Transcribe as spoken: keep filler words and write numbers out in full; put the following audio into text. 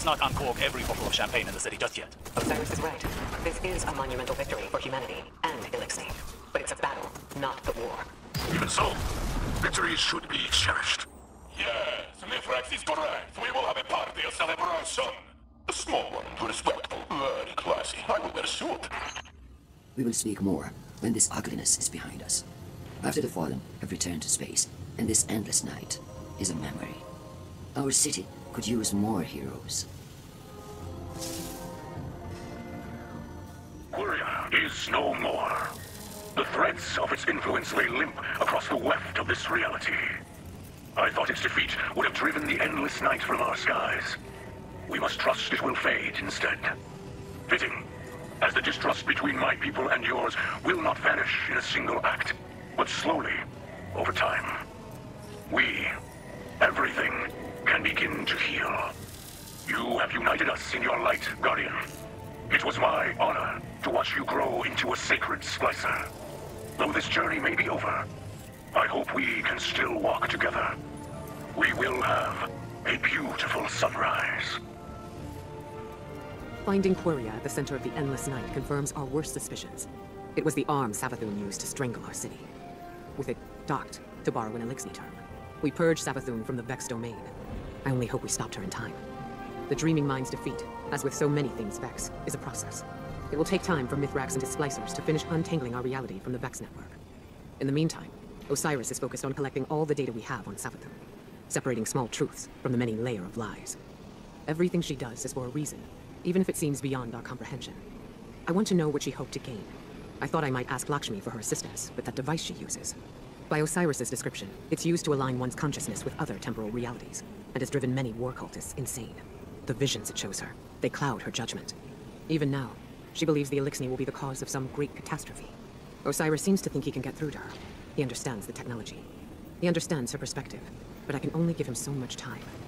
Let's not uncork every bottle of champagne in the city just yet. Osiris is right. This is a monumental victory for humanity and Elixir. But it's a battle, not the war. Even so, victories should be cherished. Yes, Neffex is correct. We will have a party of celebration. A small one, respectful, very classy. I will wear a suit. We will speak more when this ugliness is behind us. After the Fallen have returned to space, and this endless night is a memory. Our city could use more heroes. Quira is no more. The threads of its influence lay limp across the weft of this reality. I thought its defeat would have driven the endless night from our skies. We must trust it will fade instead. Fitting, as the distrust between my people and yours will not vanish in a single act, but slowly, over time. We, everything, can begin to heal. You have united us in your light, Guardian. It was my honor to watch you grow into a sacred splicer. Though this journey may be over, I hope we can still walk together. We will have a beautiful sunrise. Finding Quira at the center of the Endless Night confirms our worst suspicions. It was the arm Savathun used to strangle our city. With it docked, to borrow an Elixir term, we purged Savathun from the Vex domain. I only hope we stopped her in time. The Dreaming Mind's defeat, as with so many things Vex, is a process. It will take time for Mithrax and his splicers to finish untangling our reality from the Vex network. In the meantime, Osiris is focused on collecting all the data we have on Savathun, separating small truths from the many layer of lies. Everything she does is for a reason, even if it seems beyond our comprehension. I want to know what she hoped to gain. I thought I might ask Lakshmi for her assistance with that device she uses. By Osiris's description, it's used to align one's consciousness with other temporal realities, and has driven many war cultists insane. The visions it shows her, they cloud her judgment. Even now, she believes the Elixir will be the cause of some great catastrophe. Osiris seems to think he can get through to her. He understands the technology. He understands her perspective, but I can only give him so much time.